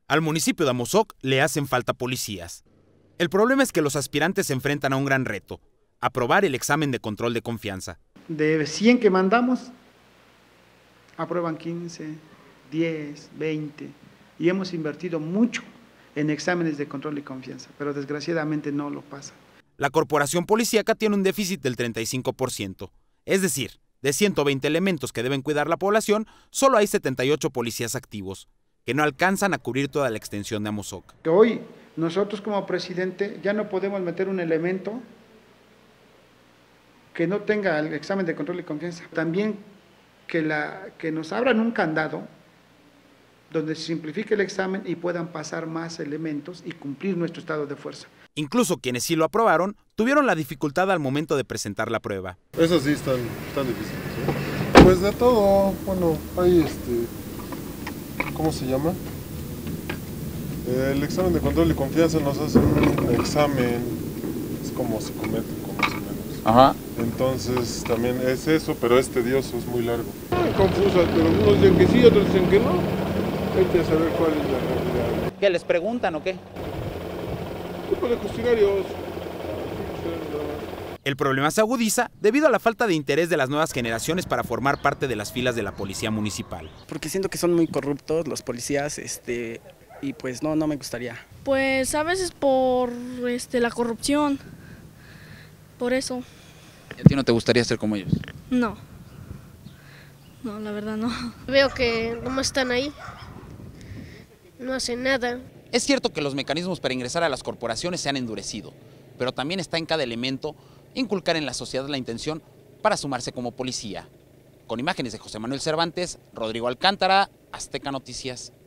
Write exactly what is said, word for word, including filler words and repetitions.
Al municipio de Amozoc le hacen falta policías. El problema es que los aspirantes se enfrentan a un gran reto: aprobar el examen de control de confianza. De cien que mandamos, aprueban quince, diez, veinte, y hemos invertido mucho en exámenes de control de confianza, pero desgraciadamente no lo pasa. La corporación policíaca tiene un déficit del treinta y cinco por ciento, es decir, de ciento veinte elementos que deben cuidar la población, solo hay setenta y ocho policías activos, que no alcanzan a cubrir toda la extensión de Amozoc. Que hoy nosotros como presidente ya no podemos meter un elemento que no tenga el examen de control de confianza. También que, la, que nos abran un candado donde se simplifique el examen y puedan pasar más elementos y cumplir nuestro estado de fuerza. Incluso quienes sí lo aprobaron tuvieron la dificultad al momento de presentar la prueba. Eso sí están, están difíciles, ¿eh? Pues de todo, bueno, hay este, ¿cómo se llama? El examen de control y confianza nos hacen un examen, es como psicométrico más o menos. Ajá. Entonces también es eso, pero es tedioso, es muy largo. Es confuso, pero unos dicen que sí, otros dicen que no. Hay que saber cuál es la realidad. ¿Qué les preguntan o qué? Tipo de cuestionarios. El problema se agudiza debido a la falta de interés de las nuevas generaciones para formar parte de las filas de la policía municipal. Porque siento que son muy corruptos los policías, este, y pues no, no me gustaría. Pues a veces por este, la corrupción, por eso. ¿Y a ti no te gustaría ser como ellos? No, no, la verdad no. Veo que nomás están ahí, no hacen nada. Es cierto que los mecanismos para ingresar a las corporaciones se han endurecido, pero también está en cada elemento inculcar en la sociedad la intención para sumarse como policía. Con imágenes de José Manuel Cervantes, Rodrigo Alcántara, Azteca Noticias.